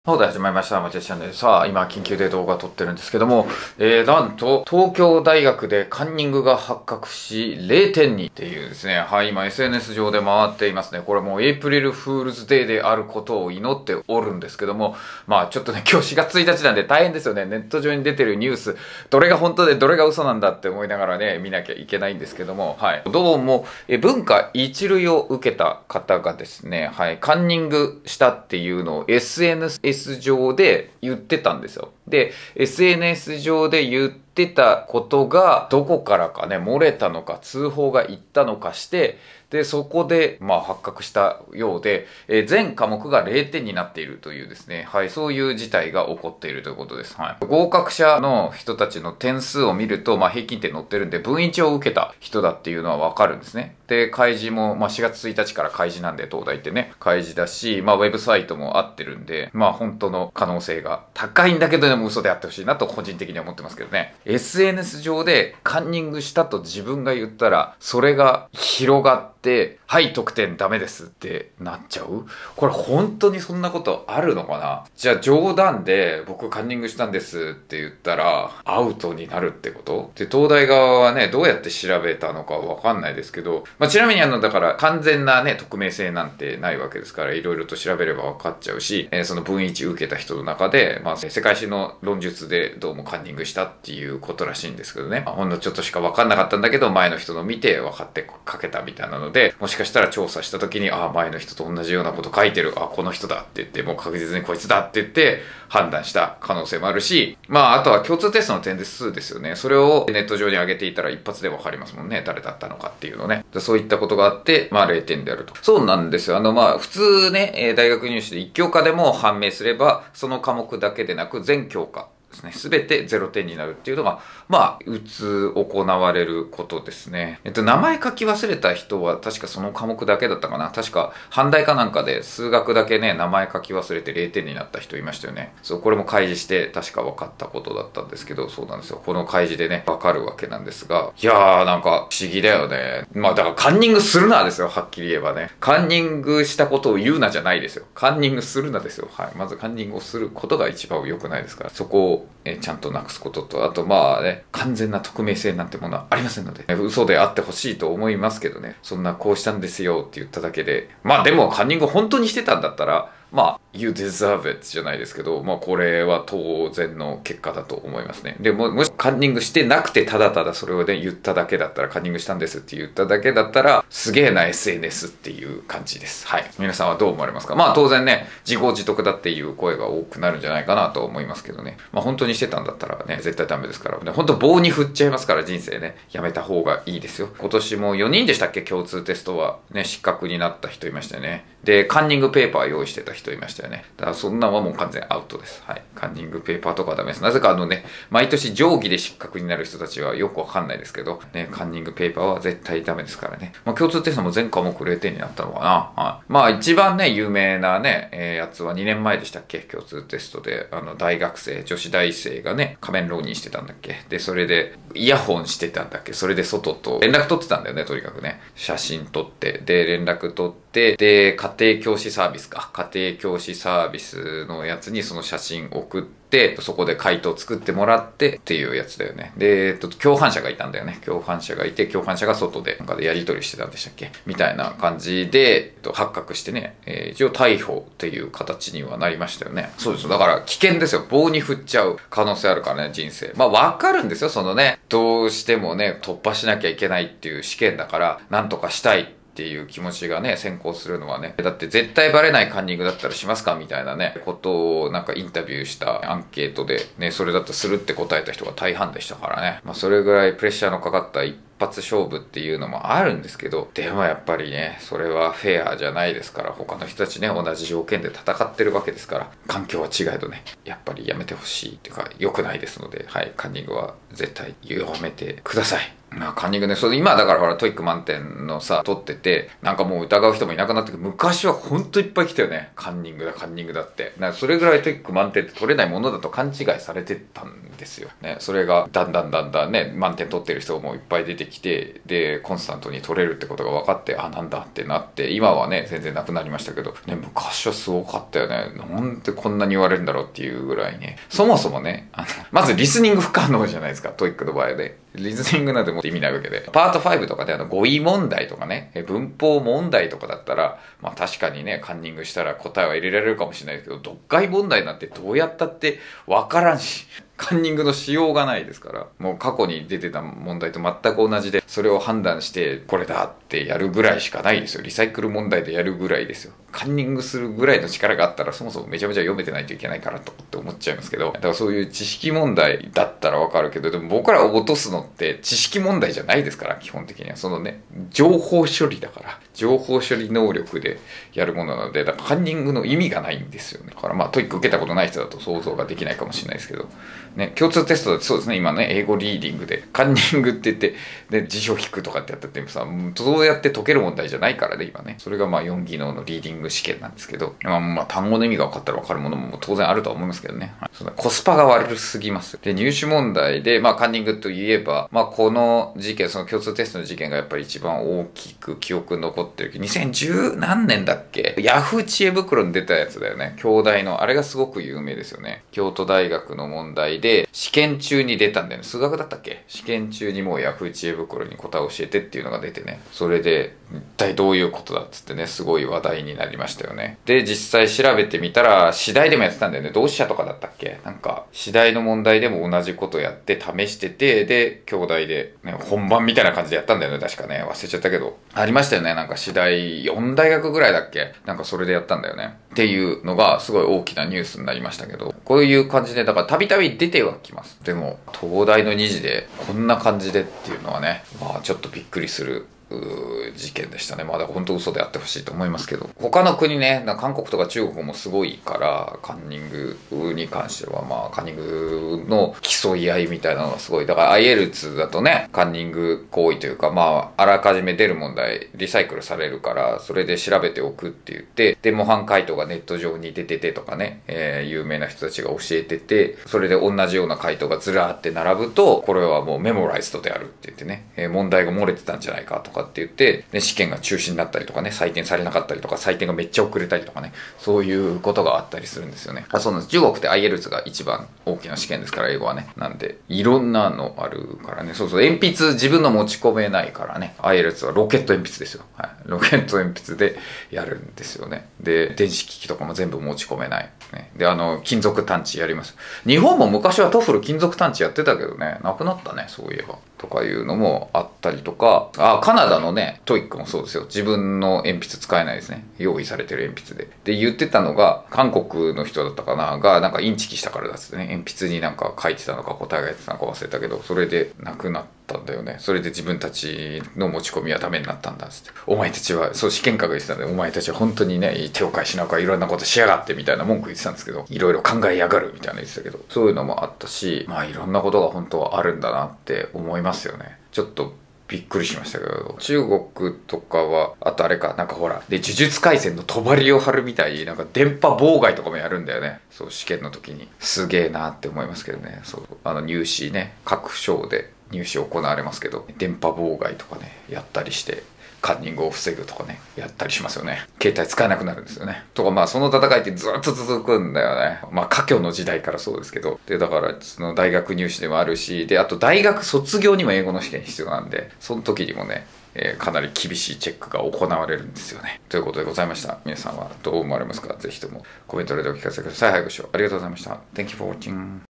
そうで始まりました。マチャチャンネル。さあ、今、緊急で動画撮ってるんですけども、なんと、東京大学でカンニングが発覚し、0点にっていうですね、はい、今、SNS 上で回っていますね。これもう、エイプリルフールズデーであることを祈っておるんですけども、まあ、ちょっとね、今日4月1日なんで大変ですよね。ネット上に出てるニュース、どれが本当でどれが嘘なんだって思いながらね、見なきゃいけないんですけども、はい。どうも、文化一類を受けた方がですね、はい、カンニングしたっていうのを SNS上で言ってたんですよ。で、SNS 上で言ってたことがどこからかね、漏れたのか通報が行ったのかして、で、そこで、発覚したようで、全科目が0点になっているというですね、はい、そういう事態が起こっているということです。はい。合格者の人たちの点数を見ると、平均点載ってるんで、分1を受けた人だっていうのはわかるんですね。で、開示も、4月1日から開示なんで、東大ってね、開示だし、ウェブサイトも合ってるんで、本当の可能性が高いんだけど、でも嘘であってほしいなと個人的には思ってますけどね。SNS 上でカンニングしたと自分が言ったら、それが広がって、はい、得点ダメですってなっちゃう？これ本当にそんなことあるのかな？じゃあ冗談で僕カンニングしたんですって言ったらアウトになるってこと？で、東大側はね、どうやって調べたのかわかんないですけど、ちなみにだから完全なね、匿名性なんてないわけですから、いろいろと調べればわかっちゃうし、その分1受けた人の中で、世界史の論述でどうもカンニングしたっていうことらしいんですけどね。ほんのちょっとしかわかんなかったんだけど、前の人の見て分かって書けたみたいなので、もしかしたら調査した時に、前の人と同じようなこと書いてる、この人だって言って、もう確実にこいつだって言って判断した可能性もあるし、あとは共通テストの点数ですよね。それをネット上に上げていたら一発で分かりますもんね。誰だったのかっていうのね。そういったことがあって、0点であると。そうなんですよ。普通ね、大学入試で1教科でも判明すれば、その科目だけでなく全教科ですね。すべて0点になるっていうのが、行われることですね。名前書き忘れた人は確かその科目だけだったかな。確か、阪大かなんかで数学だけね、名前書き忘れて0点になった人いましたよね。そう、これも開示して確か分かったことだったんですけど、そうなんですよ。この開示でね、分かるわけなんですが、いやー、なんか不思議だよね。だからカンニングするなですよ、はっきり言えばね。カンニングしたことを言うなじゃないですよ。カンニングするなですよ。はい。まずカンニングをすることが一番良くないですから、そこをちゃんとなくすことと、あと完全な匿名性なんてものはありませんので、嘘であってほしいと思いますけどね、そんなこうしたんですよって言っただけで、でもカンニング本当にしてたんだったら、you deserve it じゃないですけど、これは当然の結果だと思いますね。でもしカンニングしてなくて、ただただそれをね、言っただけだったら、カンニングしたんですって言っただけだったら、すげえな SNS っていう感じです。はい。皆さんはどう思われますか？当然ね、自業自得だっていう声が多くなるんじゃないかなと思いますけどね。本当にしてたんだったらね、絶対ダメですからね。本当棒に振っちゃいますから、人生ね。やめた方がいいですよ。今年も4人でしたっけ？共通テストはね、失格になった人いましたよね。で、カンニングペーパー用意してた人いましたよね。だからそんなんはもう完全アウトです。はい。カンニングペーパーとかはダメです。なぜか毎年定規で失格になる人たちはよくわかんないですけど、ね、カンニングペーパーは絶対ダメですからね。共通テストも全科目0点になったのかな。はい。一番ね、有名なね、やつは2年前でしたっけ？共通テストで、大学生、女子大生がね、仮面浪人してたんだっけ？で、それで、イヤホンしてたんだっけ？それで外と連絡取ってたんだよね、とにかくね。写真撮って、で、連絡取って、で、家庭教師サービスか。家庭教師サービスのやつにその写真送って、そこで回答作ってもらってっていうやつだよね。で、共犯者がいたんだよね。共犯者がいて、共犯者が外でやり取りしてたんでしたっけ？みたいな感じで、発覚してね、一応逮捕っていう形にはなりましたよね。そうです。だから危険ですよ。棒に振っちゃう可能性あるからね、人生。わかるんですよ。そのね、どうしてもね、突破しなきゃいけないっていう試験だから、なんとかしたいっていう気持ちがね、先行するのはね。だって絶対バレないカンニングだったらしますかみたいなね、ことをインタビューしたアンケートでね、それだったらするって答えた人が大半でしたからね。それぐらいプレッシャーのかかった一発勝負っていうのもあるんですけど、でもやっぱりね、それはフェアじゃないですから、他の人たちね、同じ条件で戦ってるわけですから、環境は違えどね、やっぱりやめてほしいっていうか、良くないですので、はい、カンニングは絶対やめてください。カンニングね、今だからほらトイック満点のさ、取ってて、もう疑う人もいなくなってくる。昔はほんといっぱい来たよね。カンニングだって。それぐらいトイック満点って取れないものだと勘違いされてたんですよ。ね、それがだんだんね、満点取ってる人もいっぱい出てきて、で、コンスタントに取れるってことが分かって、あ、なんだってなって、今はね、全然なくなりましたけど、ね、昔はすごかったよね。なんでこんなに言われるんだろうっていうぐらいね。そもそもね、まずリスニング不可能じゃないですか、トイックの場合で。リスニングなんてもっと意味ないわけで。パート5とかで語彙問題とかね、文法問題とかだったら、まあ確かにね、カンニングしたら答えは入れられるかもしれないですけど、読解問題なんてどうやったってわからんし、カンニングのしようがないですから、もう過去に出てた問題と全く同じで、それを判断して、これだってやるぐらいしかないですよ。リサイクル問題でやるぐらいですよ。カンニングするぐらいの力があったら、そもそもめちゃめちゃ読めてないといけないからとって思っちゃいますけど、だからそういう知識問題だったらわかるけど、でも僕らを落とすのって知識問題じゃないですから、基本的には。そのね、情報処理だから、情報処理能力でやるものなので、だからカンニングの意味がないんですよね。だからまあ、トイック受けたことない人だと想像ができないかもしれないですけど、ね、共通テストだってそうですね、今ね、英語リーディングで、カンニングって言って、で、辞書引くとかってやったってさ、どうやって解ける問題じゃないからね、今ね。それがまあ、4技能のリーディング試験なんですけど、まあ、単語の意味が分かったら分かるものも当然あるとは思いますけどね。はい、そのコスパが悪すぎます。で、入試問題で、まあ、カンニングといえば、まあ、この事件、その共通テストの事件がやっぱり一番大きく記憶に残ってる。2010何年だっけ？ヤフー知恵袋に出たやつだよね。京大の。あれがすごく有名ですよね。京都大学の問題で、試験中に出たんだよね。数学だったっけ？試験中にもうヤフー知恵袋に答えを教えてっていうのが出てね。それで、一体どういうことだっつってね、すごい話題になりましたよね。で、実際調べてみたら、次第でもやってたんだよね。同志社とかだったっけ？なんか、次第の問題でも同じことやって試してて、で、京大で、ね、本番みたいな感じでやったんだよね。確かね。忘れちゃったけど。ありましたよね。なんか次第、4大学ぐらいだっけ？なんかそれでやったんだよね。っていうのが、すごい大きなニュースになりましたけど、こういう感じで、だからたびたび出てはきます。でも、東大の2次で、こんな感じでっていうのはね、まあちょっとびっくりする。事件でしたね。まだ本当嘘であってほしいと思いますけど。他の国ね、韓国とか中国もすごいから、カンニングに関しては、まあ、カンニングの競い合いみたいなのがすごい。だから IELTS だとね、カンニング行為というか、まあ、あらかじめ出る問題、リサイクルされるから、それで調べておくって言って、で、模範回答がネット上に出ててとかね、有名な人たちが教えてて、それで同じような回答がずらーって並ぶと、これはもうメモライズドであるって言ってね、問題が漏れてたんじゃないかとかって言って、ね、試験が中止になったりとかね、採点されなかったりとか、採点がめっちゃ遅れたりとかね、そういうことがあったりするんですよね。そうなんです。中国って IELTS が一番大きな試験ですから、英語はね。なんで、いろんなのあるからね。そうそう、鉛筆自分の持ち込めないからね。IELTS はロケット鉛筆ですよ。はい。ロケット鉛筆でやるんですよね。で、電子機器とかも全部持ち込めない。ね、で、金属探知やります。日本も昔はトフル金属探知やってたけどね、なくなったね、そういえば。とかいうのもあったりとか、カナダのね、トイックもそうですよ。自分の鉛筆使えないですね。用意されてる鉛筆で。で、言ってたのが、韓国の人だったかな、が、なんかインチキしたからだっつってね、鉛筆になんか書いてたのか答えがやってたのか忘れたけど、それでなくなったんだよね。それで自分たちの持ち込みはダメになったんだっつって。お前たちは、そう試験官が言ってたんで、お前たちは本当にね、手を変えしながらいろんなことしやがってみたいな文句言ってたんですけど、いろいろ考えやがるみたいな言ってたけど、そういうのもあったし、まあいろんなことが本当はあるんだなって思いますよね。ちょっとびっくりしましたけど、中国とかは、あとあれか、なんかほら、で、呪術廻戦の帳を張るみたいに、なんか電波妨害とかもやるんだよね。そう、試験の時に。すげえなって思いますけどね。そう、入試ね、各省で入試行われますけど、電波妨害とかね、やったりして、カンニングを防ぐとかね、やったりしますよね。携帯使えなくなるんですよね。とかまあその戦いってずっと続くんだよね。まあ科挙の時代からそうですけど。で、だからその大学入試でもあるし、で、あと大学卒業にも英語の試験必要なんで、その時にもね、かなり厳しいチェックが行われるんですよね。ということでございました。皆さんはどう思われますか？ぜひともコメントでお聞かせください。はい、ご視聴ありがとうございました。Thank you for watching.